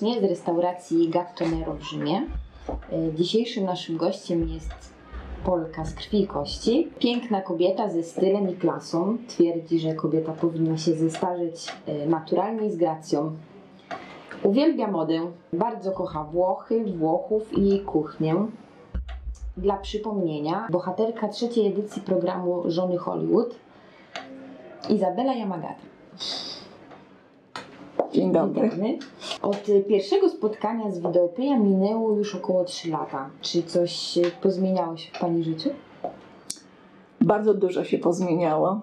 serdecznie z restauracji Gatto Nero w Rzymie. Dzisiejszym naszym gościem jest Polka z krwi i kości. Piękna kobieta ze stylem i klasą. Twierdzi, że kobieta powinna się zestarzeć naturalnie i z gracją. Uwielbia modę, bardzo kocha Włochy, Włochów i jej kuchnię. Dla przypomnienia, bohaterka trzeciej edycji programu Żony Hollywood, Izabela Yamagata. Dzień dobry. Od pierwszego spotkania z Wideopedia minęło już około 3 lata. Czy coś pozmieniało się w Pani życiu? Bardzo dużo się pozmieniało,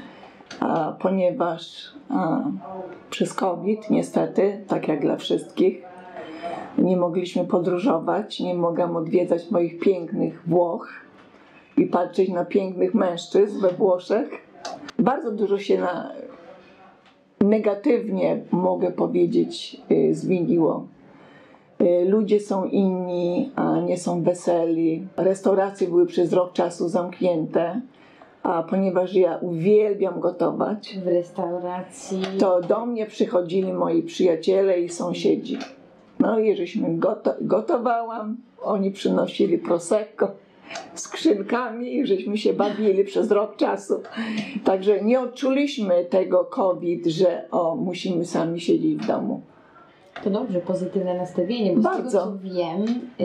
ponieważ przez COVID niestety, tak jak dla wszystkich, nie mogliśmy podróżować, nie mogłam odwiedzać moich pięknych Włoch i patrzeć na pięknych mężczyzn we Włoszech. Bardzo dużo się negatywnie, mogę powiedzieć, zmieniło. Ludzie są inni, nie są weseli. Restauracje były przez rok czasu zamknięte, a ponieważ ja uwielbiam gotować, W restauracji... to do mnie przychodzili moi przyjaciele i sąsiedzi. No i żeśmy gotowałam, oni przynosili prosecco, skrzynkami i żeśmy się bawili przez rok czasu. Także nie odczuliśmy tego COVID, że musimy sami siedzieć w domu. To dobrze, pozytywne nastawienie, bo Bardzo. z tego co wiem,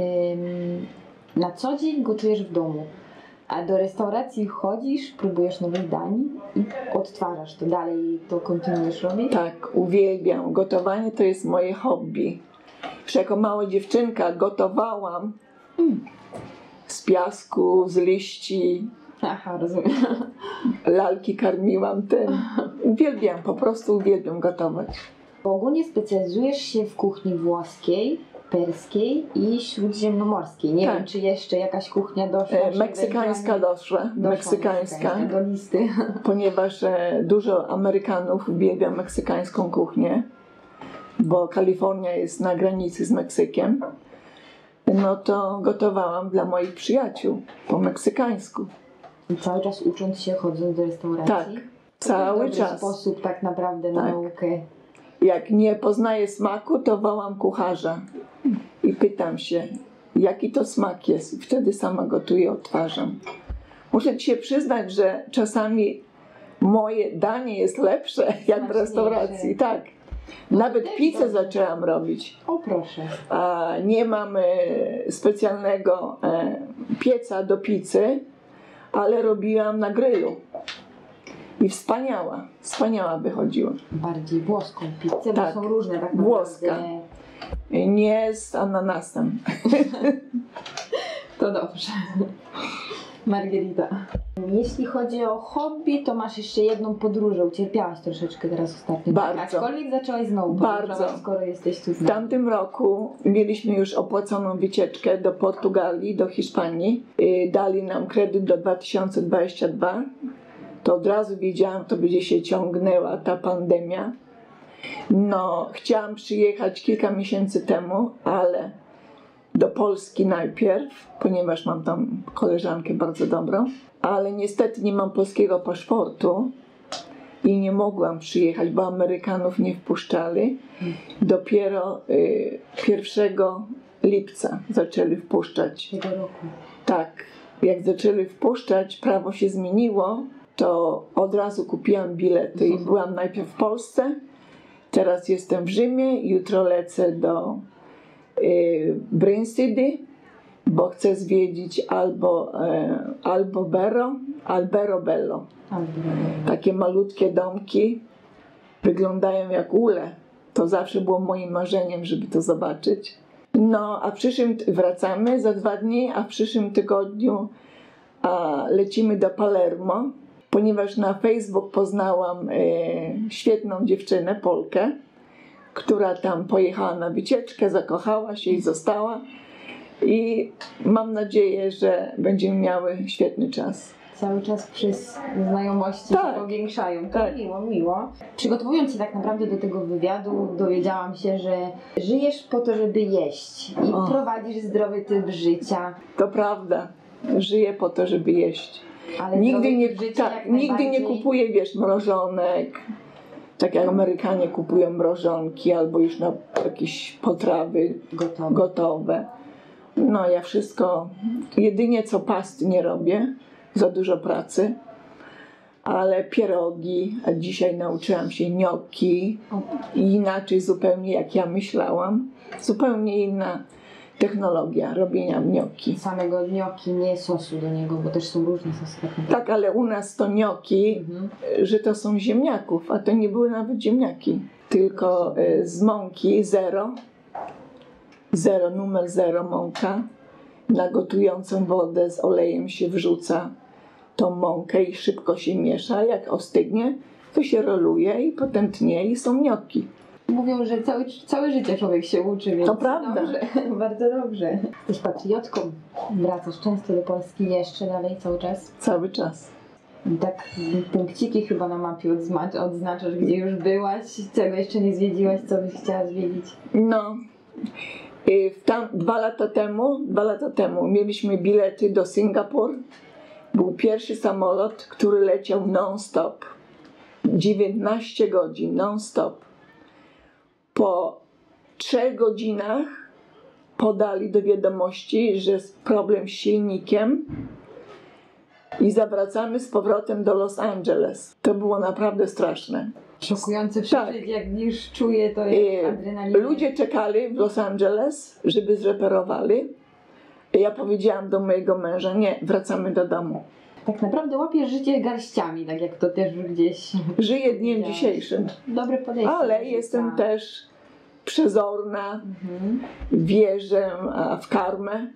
na co dzień gotujesz w domu, a do restauracji chodzisz, próbujesz nowych dań i odtwarzasz to dalej, to kontynuujesz robić? Tak, uwielbiam. Gotowanie to jest moje hobby. Już jako mała dziewczynka gotowałam z piasku, z liści. Aha, rozumiem. Lalki karmiłam tym. Uwielbiam, po prostu uwielbiam gotować. Bo ogólnie specjalizujesz się w kuchni włoskiej, perskiej i śródziemnomorskiej. Nie Tak. wiem, czy jeszcze jakaś kuchnia doszła. czy Meksykańska doszła. Meksykańska. Do listy. Ponieważ dużo Amerykanów uwielbia meksykańską kuchnię, bo Kalifornia jest na granicy z Meksykiem, no to gotowałam dla moich przyjaciół po meksykańsku. I cały czas ucząc się, chodząc do restauracji? Tak, cały dobry czas. Sposób tak naprawdę na Tak. naukę. Jak nie poznaję smaku, to wołam kucharza i pytam się, jaki to smak jest. I wtedy sama gotuję, odtwarzam. Muszę Ci się przyznać, że czasami moje danie jest lepsze jak w restauracji. Tak. Nawet pizzę zaczęłam robić. O proszę. Nie mam specjalnego pieca do pizzy, ale robiłam na grillu. I wspaniała wychodziła. Bardziej włoską pizzę, Tak, bo są różne tak naprawdę. włoska. Nie z ananasem. To dobrze. Margherita. Jeśli chodzi o hobby, to masz jeszcze jedną podróżę. Ucierpiałaś troszeczkę teraz ostatnio. Bardzo. Aczkolwiek zaczęłaś znowu Bardzo. podróżować, skoro jesteś tu z W nami. tamtym roku mieliśmy już opłaconą wycieczkę do Portugalii, do Hiszpanii. Dali nam kredyt do 2022. To od razu wiedziałam, to będzie się ciągnęła ta pandemia. No, chciałam przyjechać kilka miesięcy temu, ale do Polski najpierw, ponieważ mam tam koleżankę bardzo dobrą, ale niestety nie mam polskiego paszportu i nie mogłam przyjechać, bo Amerykanów nie wpuszczali. Dopiero 1 lipca zaczęli wpuszczać. Tego roku. Tak, jak zaczęli wpuszczać, prawo się zmieniło, to od razu kupiłam bilety i byłam najpierw w Polsce, teraz jestem w Rzymie, jutro lecę do Brindisi, bo chcę zwiedzić Albero Bello. Takie malutkie domki, wyglądają jak ule. To zawsze było moim marzeniem, żeby to zobaczyć. No, a wracamy za 2 dni, a w przyszłym tygodniu lecimy do Palermo, ponieważ na Facebook poznałam świetną dziewczynę, Polkę, która tam pojechała na wycieczkę, zakochała się i została. I mam nadzieję, że będziemy miały świetny czas. Cały czas przez znajomości Tak. się powiększają. To Tak. miło. Przygotowując się tak naprawdę do tego wywiadu, dowiedziałam się, że żyjesz po to, żeby jeść i prowadzisz zdrowy tryb życia. To prawda, żyję po to, żeby jeść. Ale Nigdy zdrowy nie, tryb życia tak, jak nigdy nie najbardziej- kupuję, mrożonek. Tak jak Amerykanie kupują mrożonki albo już na jakieś potrawy gotowe. No ja wszystko, jedynie co pasty nie robię, za dużo pracy, ale pierogi, a dzisiaj nauczyłam się gnocchi i inaczej zupełnie jak ja myślałam, zupełnie inna technologia robienia gnocchi. Samego gnocchi, nie sosu do niego, bo też są różne sosy. Tak, ale u nas to gnocchi, że to są ziemniaków, a to nie były nawet ziemniaki, tylko z mąki numer 0 mąka. Na gotującą wodę z olejem się wrzuca tą mąkę i szybko się miesza. Jak ostygnie, to się roluje i potem tnie i są gnocchi. Mówią, że całe życie człowiek się uczy, więc to prawda. Dobrze, bardzo dobrze. Jesteś patriotką, wracasz często do Polski jeszcze dalej cały czas? Cały czas. I tak punkciki chyba na mapie odznaczasz, gdzie już byłaś, czego jeszcze nie zwiedziłaś, co byś chciała zwiedzić? No, dwa lata temu mieliśmy bilety do Singapuru. Był pierwszy samolot, który leciał non-stop. 19 godzin non-stop. Po 3 godzinach podali do wiadomości, że jest problem z silnikiem i zawracamy z powrotem do Los Angeles. To było naprawdę straszne. Szokujące przeżycie, tak. Jak już czuję, to jest adrenalina. Ludzie czekali w Los Angeles, żeby zreperowali. Ja powiedziałam do mojego męża, nie, wracamy do domu. Tak naprawdę łapiesz życie garściami, tak jak to też gdzieś... Żyję dniem dzisiejszym. Dobre podejście. Ale jestem też przezorna, wierzę w karmę,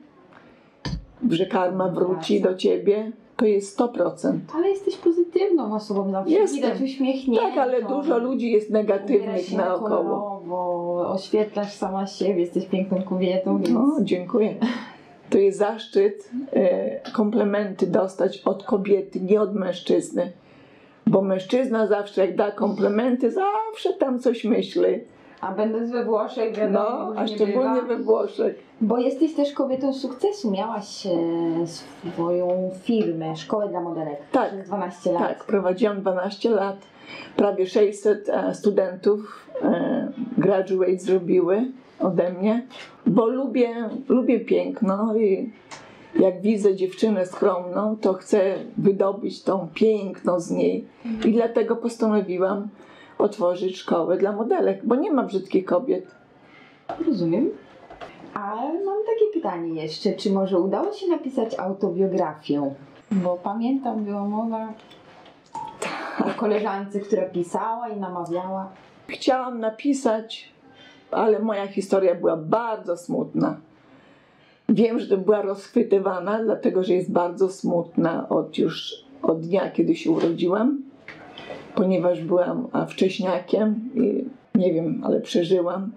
że karma wróci do ciebie. To jest 100%. Ale jesteś pozytywną osobą, zawsze widać uśmiechniętą. Tak, ale dużo ludzi jest negatywnych naokoło. Oświetlasz sama siebie, jesteś piękną kobietą. Więc... No, dziękuję. To jest zaszczyt komplementy dostać od kobiety, nie od mężczyzny. Bo mężczyzna zawsze jak da komplementy, zawsze tam coś myśli. A będąc we Włoszech, wiadomo, a szczególnie we Włoszech. Bo jesteś też kobietą sukcesu. Miałaś swoją firmę, szkołę dla modelek przez 12 lat. Tak, prowadziłam 12 lat. Prawie 600 studentów graduate zrobiły ode mnie. Bo lubię piękno i jak widzę dziewczynę skromną, to chcę wydobyć tą piękno z niej. I dlatego postanowiłam otworzyć szkołę dla modelek, bo nie ma brzydkich kobiet. Rozumiem. A mam takie pytanie jeszcze, czy może udało się napisać autobiografię? Bo pamiętam, była mowa o koleżance, która pisała i namawiała. Chciałam napisać, ale moja historia była bardzo smutna. Wiem, że to była rozchwytywana, dlatego że jest bardzo smutna od dnia, kiedy się urodziłam. Ponieważ byłam wcześniakiem i nie wiem, ale przeżyłam.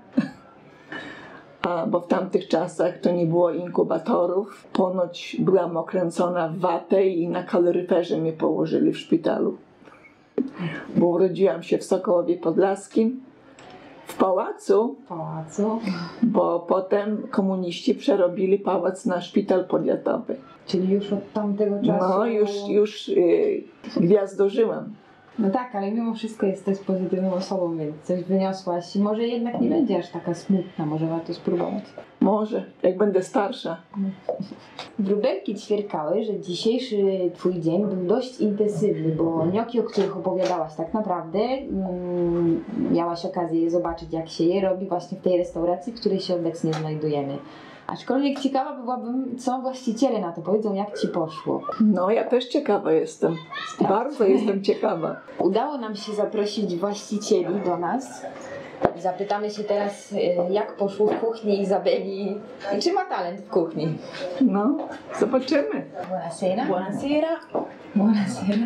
Bo w tamtych czasach to nie było inkubatorów. Ponoć byłam okręcona w watę i na kaloryferze mnie położyli w szpitalu. Bo urodziłam się w Sokołowie Podlaskim, w pałacu. Bo potem komuniści przerobili pałac na szpital powiatowy. Czyli już od tamtego czasu... No, już gwiazdożyłam. No tak, ale mimo wszystko jesteś pozytywną osobą, więc coś wyniosłaś i może jednak nie będzie aż taka smutna, może warto spróbować. Może, jak będę starsza. Wróbelki ćwierkały, że dzisiejszy twój dzień był dość intensywny, bo gnocchi, o których opowiadałaś, tak naprawdę miałaś okazję je zobaczyć, jak się je robi właśnie w tej restauracji, w której się obecnie znajdujemy. Aczkolwiek ciekawa byłabym, co właściciele na to powiedzą, jak ci poszło. No, ja też ciekawa jestem. Bardzo jestem ciekawa. Udało nam się zaprosić właścicieli do nas. Zapytamy się teraz, jak poszło w kuchni Izabeli i czy ma talent w kuchni. No, zobaczymy. Buonasera. Buonasera. Buonasera.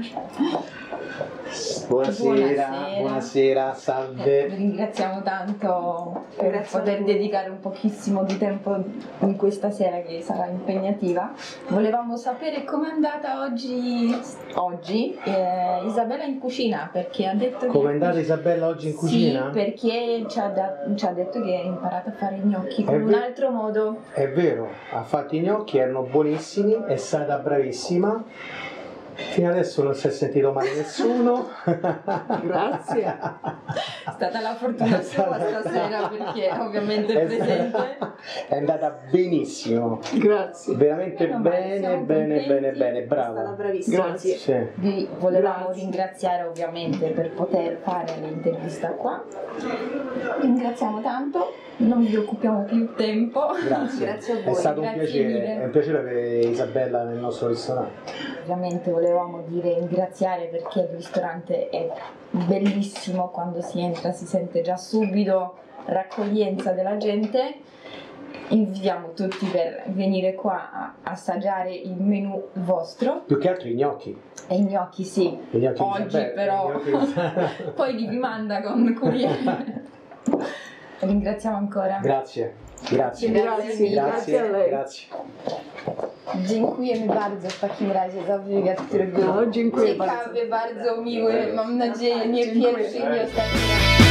Buonasera, salve. Ringraziamo tanto per poter dedicare un pochissimo di tempo in questa sera che sarà impegnativa. Volevamo sapere com'è andata oggi Isabella in cucina, perché ha detto Com'è andata Isabella oggi in cucina? Sì, perché ci ha detto che ha imparato a fare i gnocchi con un altro modo. È vero, ha fatto i gnocchi, erano buonissimi, è stata bravissima. Fino adesso non si è sentito male nessuno. Grazie. È stata la fortuna sua stasera perché ovviamente è presente. È andata benissimo. Grazie. Veramente Meno male, bene, siamo bene, contenti. bene, bene, È stata brava. bravissima. Grazie. Sì. Vi volevamo Grazie. ringraziare ovviamente per poter fare l'intervista qua. Ringraziamo tanto, non vi occupiamo più tempo. Grazie. Grazie a È voi. stato un Grazie piacere, mille. è un piacere avere Isabella nel nostro ristorante. Ovviamente volevamo ringraziare perché il ristorante è bellissimo, quando si entra si sente già subito l'accoglienza della gente. Invitiamo tutti per venire qua a assaggiare il menù vostro. Più che altro i gnocchi. E i gnocchi sì, I gnocchi di oggi Isabella, però i gnocchi di- poi li vi manda con corriere. Ringraziamo ancora. Grazie, grazie. Grazie, grazie a lei. Grazie. Dziękujemy bardzo w takim razie za wywiad, którego No, dziękuję bardzo. ciekawy bardzo miły, mam nadzieję nie Dziękuję. pierwszy i nie ostatni raz.